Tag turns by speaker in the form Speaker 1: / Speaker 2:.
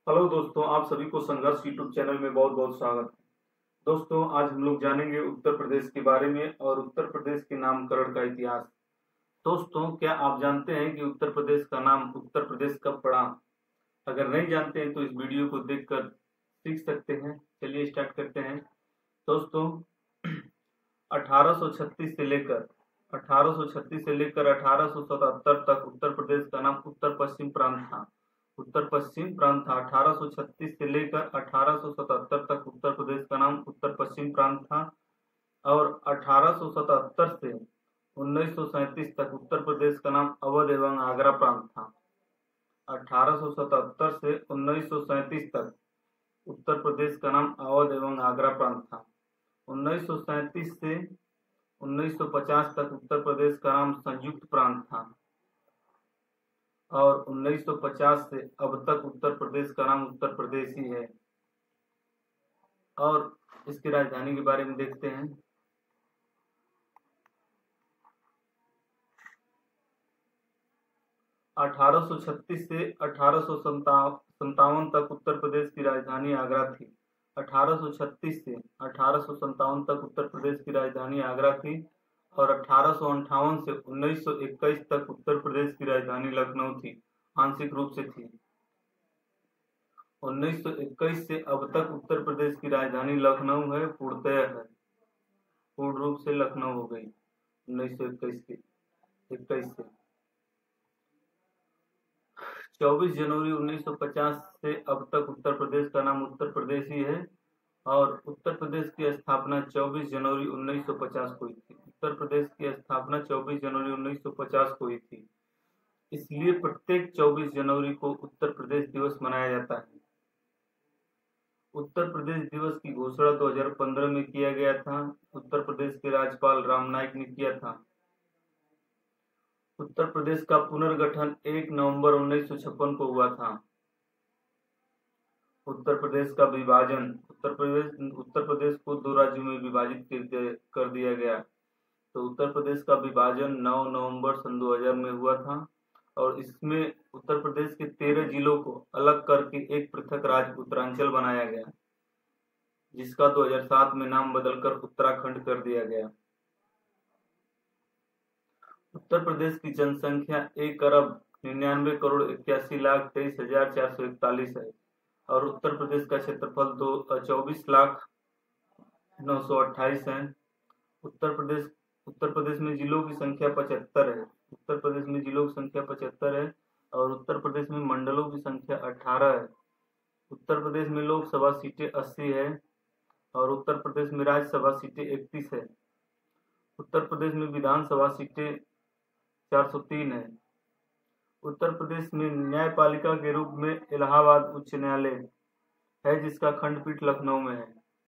Speaker 1: Hello दोस्तों, आप सभी को संघर्ष यूट्यूब चैनल में बहुत बहुत स्वागत है। दोस्तों, आज हम लोग जानेंगे उत्तर प्रदेश के बारे में और उत्तर प्रदेश के नामकरण का इतिहास। दोस्तों, क्या आप जानते हैं कि उत्तर प्रदेश का नाम उत्तर प्रदेश कब पड़ा? अगर नहीं जानते हैं तो इस वीडियो को देखकर सीख सकते हैं। चलिए स्टार्ट करते हैं। दोस्तों, 1836 से लेकर 1877 तक उत्तर प्रदेश का नाम उत्तर पश्चिम प्रांत था। उत्तर पश्चिम प्रांत था। 1836 से लेकर 1877 तक उत्तर प्रदेश का नाम उत्तर पश्चिम प्रांत था और 1877 से 1937 तक उत्तर प्रदेश का नाम अवध एवं आगरा प्रांत था। 1877 से 1937 तक उत्तर प्रदेश का नाम अवध एवं आगरा प्रांत था। 1937 से 1950 तक उत्तर प्रदेश का नाम संयुक्त प्रांत था और 1950 से अब तक उत्तर प्रदेश का नाम उत्तर प्रदेश ही है। और इसकी राजधानी के बारे में देखते हैं। अठारह सौ 36 से 1857 तक उत्तर प्रदेश की राजधानी आगरा थी। 1836 से 1857 तक उत्तर प्रदेश की राजधानी आगरा थी और 1858 से 1921 तक उत्तर प्रदेश की राजधानी लखनऊ थी, आंशिक रूप से थी। 1921 से अब तक उत्तर प्रदेश की राजधानी लखनऊ है, पूर्णतः है, पूर्ण रूप से लखनऊ हो गई 1921 से। 24 जनवरी 1950 से अब तक उत्तर प्रदेश का नाम उत्तर प्रदेश ही है और उत्तर प्रदेश की स्थापना 24 जनवरी 1950 को हुई थी। उत्तर प्रदेश की स्थापना 24 जनवरी 1950 को हुई थी। इसलिए प्रत्येक 24 जनवरी को उत्तर प्रदेश दिवस मनाया जाता है। उत्तर प्रदेश दिवस की घोषणा 2015 में किया गया था। उत्तर प्रदेश के राज्यपाल राम नाईक ने किया था। उत्तर प्रदेश का पुनर्गठन 1 नवंबर 1956 को हुआ था। उत्तर प्रदेश का विभाजन, उत्तर प्रदेश को 2 राज्यों में विभाजित कर दिया गया। तो उत्तर प्रदेश का विभाजन 9 नवंबर सन 2000 में हुआ था और इसमें उत्तर प्रदेश के 13 जिलों को अलग करके एक पृथक राज्य उत्तरांचल बनाया गया, जिसका 2007 में नाम बदलकर उत्तराखंड कर दिया गया। उत्तर प्रदेश की जनसंख्या 1,99,81,23,441 है और उत्तर प्रदेश का क्षेत्रफल 24,09,28 है। उत्तर प्रदेश में जिलों की संख्या 75 है। उत्तर प्रदेश में जिलों की संख्या 75 है और उत्तर प्रदेश में मंडलों की संख्या 18 है। उत्तर प्रदेश में लोकसभा सीटें 80 है और उत्तर प्रदेश में राज्यसभा सीटें 31 है। उत्तर प्रदेश में विधानसभा सीटें 403 है। उत्तर प्रदेश में न्यायपालिका के रूप में इलाहाबाद उच्च न्यायालय है, जिसका खंडपीठ लखनऊ में है।